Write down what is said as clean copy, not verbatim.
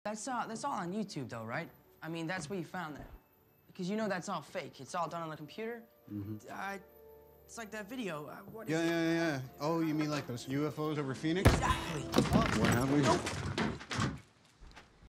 That's all on YouTube, though, right? I mean, that's where you found that. Because you know that's all fake. It's all done on the computer. It's like that video. What is it? Yeah. Oh, you mean like those UFOs over Phoenix? Exactly. Oh, what have we? Nope.